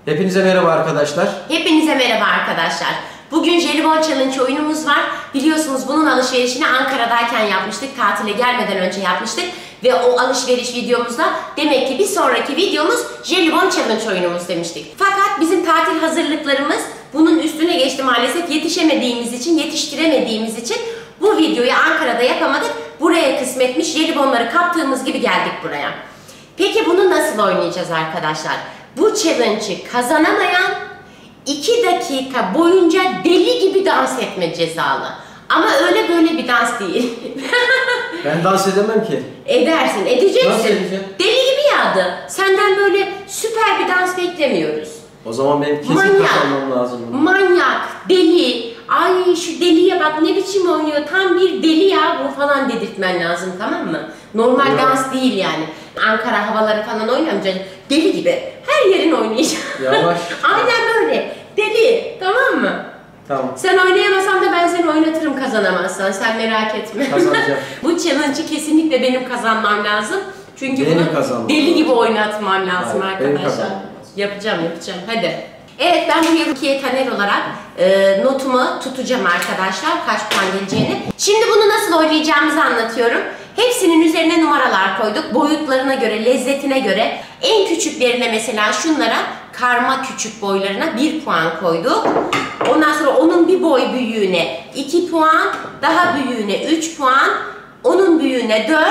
Hepinize merhaba arkadaşlar. Hepinize merhaba arkadaşlar. Bugün Jelibon Challenge oyunumuz var. Biliyorsunuz bunun alışverişini Ankara'dayken yapmıştık. Tatile gelmeden önce yapmıştık. Ve o alışveriş videomuzda demek ki bir sonraki videomuz Jelibon Challenge oyunumuz demiştik. Fakat bizim tatil hazırlıklarımız bunun üstüne geçti maalesef. Yetiştiremediğimiz için bu videoyu Ankara'da yapamadık. Buraya kısmetmiş, jelibonları kaptığımız gibi geldik buraya. Peki bunu nasıl oynayacağız arkadaşlar? Bu challenge'ı kazanamayan 2 dakika boyunca deli gibi dans etme cezalı. Ama öyle böyle bir dans değil. Ben dans edemem ki. Edersin, edeceksin. Nasıl edeceğim? Deli gibi yağdı. Senden böyle süper bir dans beklemiyoruz. O zaman benim kesin kazanmam lazım. Manyak, deli. Ay şu deliye bak ne biçim oynuyor. Tam bir deli ya bu falan dedirtmen lazım, tamam mı? Normal Ya. dans değil yani. Ankara havaları falan oynamayacaksın. Deli gibi. Her yerin oynayacak. Yavaş. Aynen böyle. Deli. Tamam mı? Tamam. Sen oynayamasan da ben seni oynatırım kazanamazsan. Sen merak etme. Kazanacağım. Bu challenge'ı kesinlikle benim kazanmam lazım. Çünkü Benim bunu kazanmam deli lazım. gibi oynatmam lazım Hayır, benim arkadaşlar. kazanmam lazım. Yapacağım. Hadi. Evet, ben bu Rukiye Taner olarak notumu tutacağım arkadaşlar. Kaç puan geleceğini. Şimdi bunu nasıl oynayacağımızı anlatıyorum. Hepsinin üzerine numaralar koyduk. Boyutlarına göre, lezzetine göre. En küçüklerine mesela şunlara, karma küçük boylarına 1 puan koyduk. Ondan sonra onun bir boy büyüğüne 2 puan, daha büyüğüne 3 puan, onun büyüğüne 4,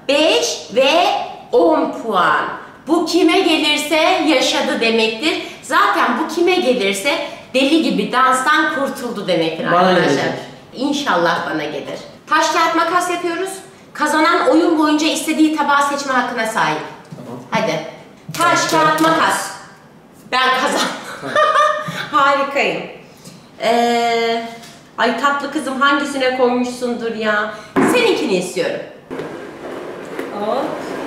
5 ve 10 puan. Bu kime gelirse yaşadı demektir. Zaten bu kime gelirse deli gibi danstan kurtuldu demektir Bana arkadaşlar. gelecek. İnşallah bana gelir. Taş kağıt makas yapıyoruz. Kazanan oyun boyunca istediği tabağı seçme hakkına sahip. Tamam. Hadi. Taş kağıt makas. Ben kazandım. Harikayım. Ay tatlı kızım hangisine koymuşsundur ya? Seninkini istiyorum. Hop.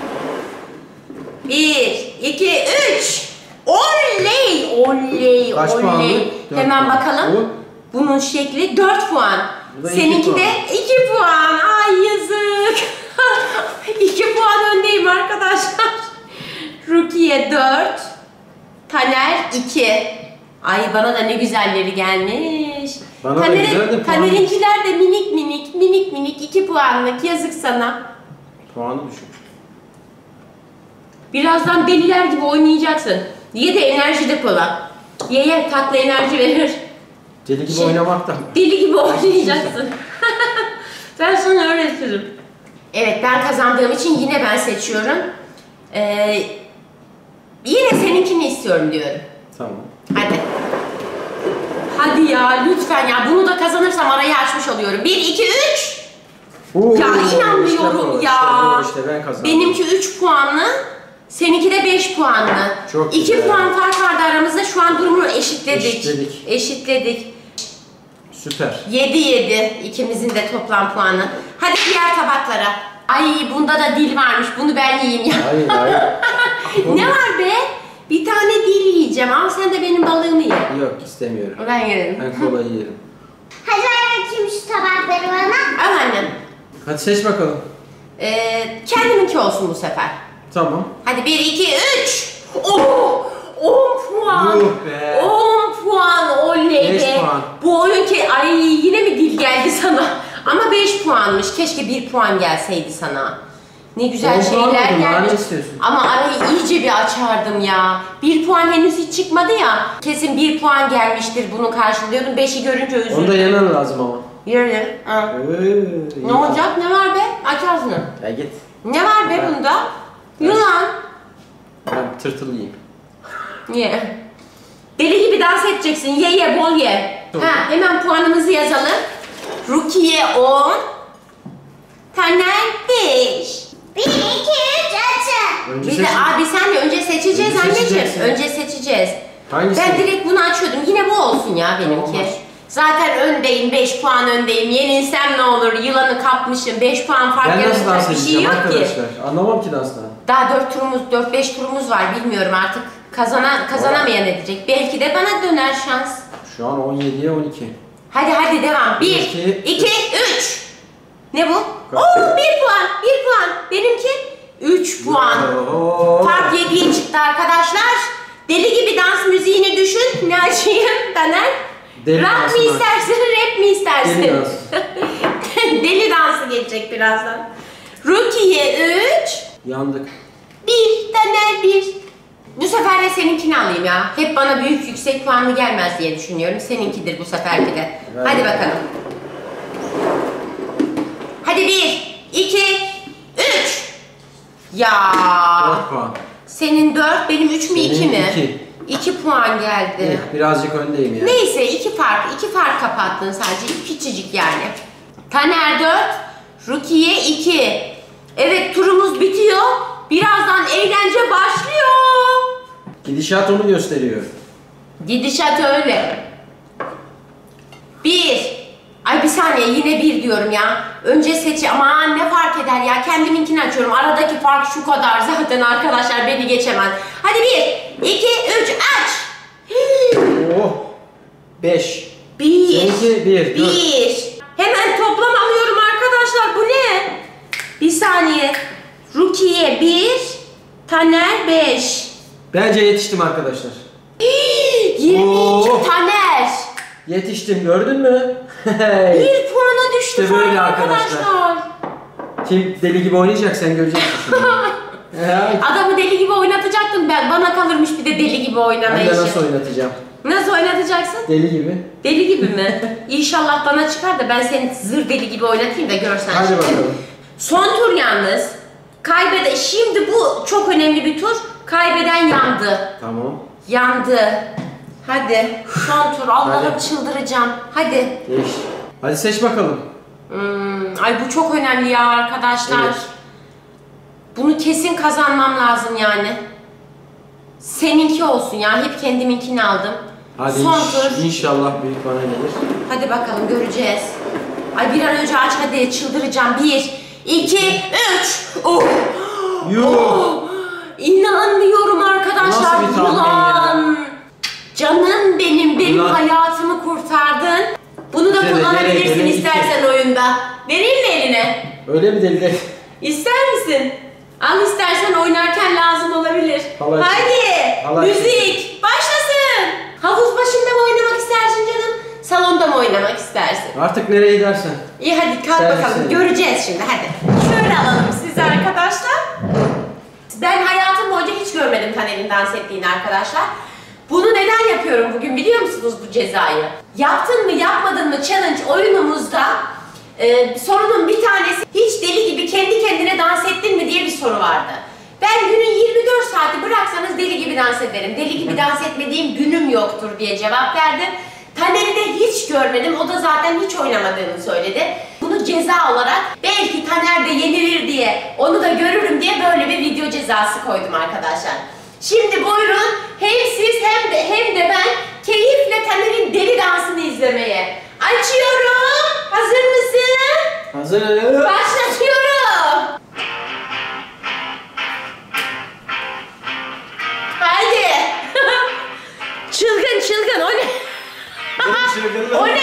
1, 2, 3. Oley! Oley! Kaç puanlı? Oley! 4 Hemen puan. bakalım. Bunun şekli 4 puan. Bu da 2 Seninki puan. de 2 puan. Ay yazık. 2 puan öndeyim arkadaşlar. Rukiye 4. Taner 2. Ay bana da ne güzelleri gelmiş. Bana da güzel de puan- Taner'inkiler de minik 2 puanlık, yazık sana. Puanı düşük. Birazdan deliler gibi oynayacaksın. Ye de enerji de kola. Ye tatlı enerji verir. Deli gibi oynamak da. Deli gibi oynayacaksın. Ben sana öğretirim. Evet, ben kazandığım için yine ben seçiyorum. Yine seninkini istiyorum diyorum. Tamam. Hadi. Hadi ya lütfen ya, bunu da kazanırsam arayı açmış oluyorum. 1, 2, 3. Ya inanmıyorum işte ya. bu, işte ben kazandım. Benimki 3 puanlı. Seninki de 5 puanlı. Çok 2 güzel. puan fark vardı aramızda. Şu an durumu eşitledik. Eşitledik. Süper. 7 ikimizin de toplam puanı. Hadi diğer tabaklara. Ay bunda da dil varmış. Bunu ben yiyeyim ya. Hayır. Ne var be? Bir tane dil yiyeceğim. Al sen de benim balığımı ye. Yok istemiyorum. Ben yerim. Ben kolayı yerim. Hadi ver bakayım şu tabakları bana. Al annem. Hadi seç bakalım. Kendiminki olsun bu sefer. Tamam. Hadi 1, 2, 3. Oh! 10 puan. Yuh be. 10 puan oley 5 be. puan. Bu oyun ki ay yine mi dil geldi sana? Ama 5 puanmış. Keşke 1 puan gelseydi sana. Ne güzel 10 puan şeyler mı? Daha ne gelmiş. istiyorsun? Ama arayı iyice bir açardım ya. 1 puan henüz hiç çıkmadı ya. Kesin 1 puan gelmiştir, bunu karşılıyordum. 5'i görünce Onu da üzüldüm. yemen lazım ama. Yürü. Ha. Ne olacak? Ne var be? Aç ağzını. Ya git. Ne var be Ben- bunda? Yılan. Ben tırtıl yiyeyim. Ye. Deli gibi dans edeceksin. Ye bol ye. Tamam. Ha, hemen puanımızı yazalım. Rukiye 10. Taner 5. 1, 2, 3 açın. Önce Bir de seçin. abi sen de önce seçeceğiz Önce anneciğim. seçeceksin. Önce seçeceğiz. Hangisi? Ben direkt bunu açıyordum. Yine bu olsun ya benimki. Olmaz. Zaten öndeyim. 5 puan öndeyim. Yenilsem ne olur? Yılanı kapmışım. 5 puan fark Ben nasıl dans yaratacak bir şey edeceğim yok ki. arkadaşlar? Anlamam ki danstan. Daha 4-5 turumuz var, bilmiyorum artık. Kazanamayan edecek. Belki de bana döner şans. Şu an 17'ye 12. Hadi devam. 1, 2, 2, 3. Ne bu? Kaç? Oo, 1 puan. Benimki 3 puan. Oo. Fark 7'ye çıktı arkadaşlar. Deli gibi dans müziği Deli Rap dansı mı var. istersin, rap mi istersin? Deli dansı. Deli dansı gelecek birazdan. Rukiye 3, Yandık. 1, Taner 1. Bu sefer de seninkini alayım ya. Hep bana büyük yüksek puanlı gelmez diye düşünüyorum. Seninkidir bu seferki de. Ver Hadi bakalım. bakalım. Hadi 1, 2, 3. Ya. 4 puan. Senin 4, benim 3 mü 2 Senin mi? iki. 2 puan geldi. Evet, birazcık öndeyim yani. Neyse iki fark kapattın sadece. Küçücük yani. Taner 4, Rukiye 2. Evet turumuz bitiyor. Birazdan eğlence başlıyor. Gidişat onu gösteriyor. Gidişat öyle. 1. Ay bir saniye yine 1 diyorum ya. Önce seç aman ne fark eder ya. Kendiminkini açıyorum. Aradaki fark şu kadar zaten arkadaşlar beni geçemez. Hadi 1, 2, 3 aç. Oh. 5. 1. Seninki 1. 1. Hemen toplam alıyorum arkadaşlar. Bu ne? Bir saniye. Rukiye 1, Taner 5. Bence yetiştim arkadaşlar. 22 Oo. Taner. Yetiştim gördün mü? 1 puana düştü İşte böyle fark arkadaşlar. Kim deli gibi oynayacak sen göreceksin şimdi. Ya, Adamı deli gibi oynatacaktım ben. Bana kalırmış bir de deli gibi oynama ben de işi. nasıl oynatacağım? Nasıl oynatacaksın? Deli gibi. Deli gibi mi? İnşallah bana çıkar da ben seni zır deli gibi oynatayım da görsen. Hadi şimdi. bakalım. Son tur yalnız. Şimdi bu çok önemli bir tur. Kaybeden yandı. Tamam. Yandı. Hadi. Son tur. Allah'ım Hadi. çıldıracağım. Hadi. Geç. Hadi seç bakalım. Ay bu çok önemli ya arkadaşlar. Evet. Bunu kesin kazanmam lazım yani. Seninki olsun ya. Hep kendiminkini aldım. Hadi Son tur. inşallah büyük bana gelir. Hadi bakalım göreceğiz. Ay bir an önce aç hadi çıldıracağım. 1, 2, 3. Oh. Yuh. Oh. İnanmıyorum arkadaşlar. Nasıl bir tahmin Yılan. Canım benim Yılan. hayatımı kurtardın. Bunu da Bize de kullanabilirsin gerek, istersen oyunda. Vereyim mi eline? Öyle mi deli? İster misin? Al istersen oynarken lazım olabilir. Halay. Hadi Halay. müzik başlasın. Havuz başında mı oynamak istersin canım? Salonda mı oynamak istersin? Artık nereye gidersen. İyi hadi kalk Sen bakalım. misin? Göreceğiz şimdi hadi. Şöyle alalım sizi arkadaşlar. Ben hayatım boyunca hiç görmedim Taner'in dans ettiğini arkadaşlar. Bunu neden yapıyorum bugün biliyor musunuz bu cezayı? Yaptın mı yapmadın mı challenge oyunumuzda sorunun bir tanesi hiç deli gibi kendi kendine dans ettin mi diye bir soru vardı. Ben günün 24 saati bıraksanız deli gibi dans ederim. Deli gibi dans etmediğim günüm yoktur diye cevap verdim. Taner'i de hiç görmedim. O da zaten hiç oynamadığını söyledi. Bunu ceza olarak belki Taner de yenilir diye, onu da görürüm diye böyle bir video cezası koydum arkadaşlar. Şimdi buyurun hem siz hem de ben keyifle Taner'in deli dansını izlemeye. Açıyorum. Hazır mısın? Hazır. Başlatıyorum. Haydi. Çılgın çılgın o ne? O ne?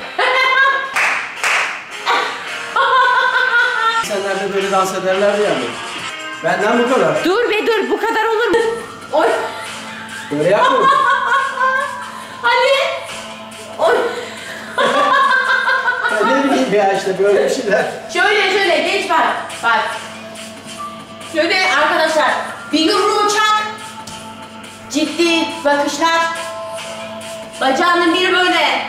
İnsanlar da böyle dans ederlerdi yani. Benden bu kadar. Dur be dur bu kadar olur mu? Oy. Böyle yapma. Hadi. Oy. Ben ne bileyim ya işte böyle bir şeyler. Şöyle geç bak. Bak. Şöyle arkadaşlar bir yumruğu çak. Ciddi bakışlar. Bacağının biri böyle.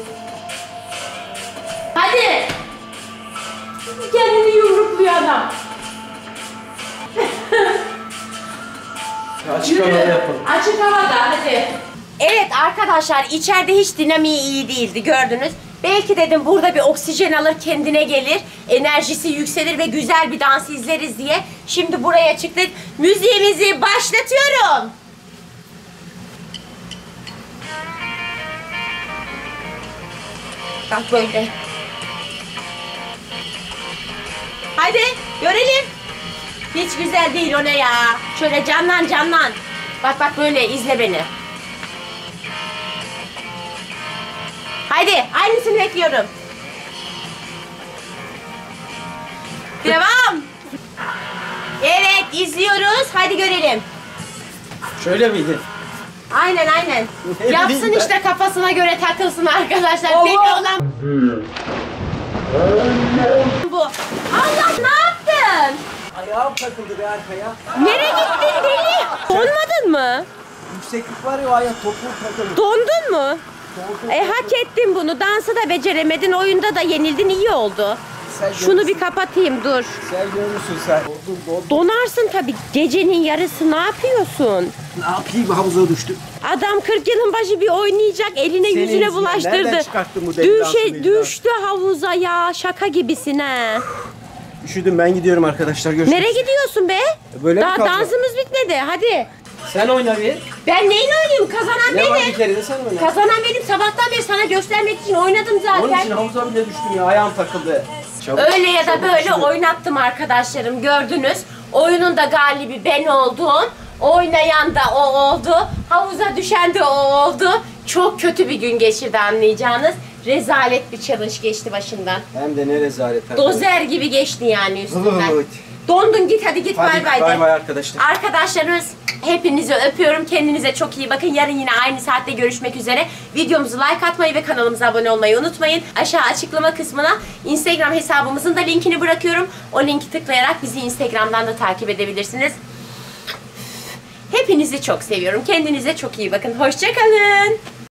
Hadi. Kendini yumrukluyor adam. Açık havada yapalım. Açık havada hadi. Evet arkadaşlar içeride hiç dinamiği iyi değildi gördünüz. Belki dedim burada bir oksijen alır kendine gelir. Enerjisi yükselir ve güzel bir dans izleriz diye. Şimdi buraya çıktık. Müziğimizi başlatıyorum. Bak böyle. Hadi görelim. Hiç güzel değil o ne ya. Şöyle canlan. Bak böyle izle beni. Haydi aynısını bekliyorum. Devam. Evet izliyoruz. Hadi görelim. Şöyle miydi? Aynen. Ne Yapsın bileyim ben. işte kafasına göre takılsın arkadaşlar. Allah! Deli olan bu. Allah ne yaptın? Ayağım takıldı be arkaya. Nereye gittin deli? Donmadın mı? Yükseklik var ya o ayak topuğum takıldı. Dondun mu? Hak ettin bunu. Dansı da beceremedin. Oyunda da yenildin. İyi oldu. Sen Şunu görürsün. bir kapatayım dur. Sen görürsün sen. Dondum. Donarsın tabii. Gecenin yarısı ne yapıyorsun? Ne yapayım, havuza düştüm. Adam 40 yılın başı bir oynayacak. Eline Senin yüzüne yüzünden. bulaştırdı. Nereden çıkarttın bu deli dansını? Düştü havuza ya. Şaka gibisin ha. Üşüdüm, ben gidiyorum arkadaşlar. Görüşürüz. Nereye gidiyorsun be? Böyle mi Daha kalacağım? dansımız bitmedi. Hadi. Sen oyna bir. Ben neyin oynayayım? Kazanan Ne var bir benim. kere de sen oyna. Kazanan benim. Sabahtan beri sana göstermek için oynadım Onun için zaten. havuza bile düştüm ya. Ayağım takıldı. Çabuk, Öyle ya da çabuk, böyle çabuk. oynattım arkadaşlarım. Gördünüz. Oyunun da galibi ben oldum. Oynayan da o oldu. Havuza düşen de o oldu. Çok kötü bir gün geçirdi anlayacağınız. Rezalet bir challenge geçti başından. Hem de ne rezalet. Dozer gibi geçti yani üstünden. Evet. Dondun git hadi git Hadi bay bay de. bay arkadaşlar. Arkadaşlarımız hepinizi öpüyorum. Kendinize çok iyi bakın. Yarın yine aynı saatte görüşmek üzere. Videomuzu like atmayı ve kanalımıza abone olmayı unutmayın. Aşağı açıklama kısmına Instagram hesabımızın da linkini bırakıyorum. O linki tıklayarak bizi Instagram'dan da takip edebilirsiniz. Hepinizi çok seviyorum. Kendinize çok iyi bakın. Hoşça kalın.